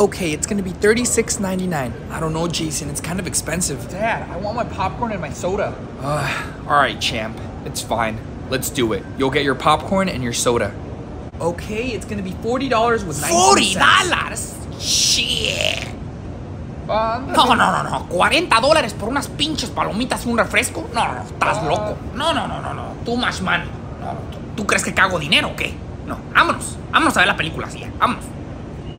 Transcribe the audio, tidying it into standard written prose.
Okay, it's gonna be $36.99. I don't know, Jason, it's kind of expensive. Dad, I want my popcorn and my soda. Alright, champ. It's fine. Let's do it. You'll get your popcorn and your soda. Okay, it's gonna be $40 with 19 cents. $40? Shit. No. No. $40 por unas pinches palomitas y un refresco. No, estás loco. No. Too much money. No, ¿tú crees que cago dinero o qué? No, vámonos a ver la película así, vámonos.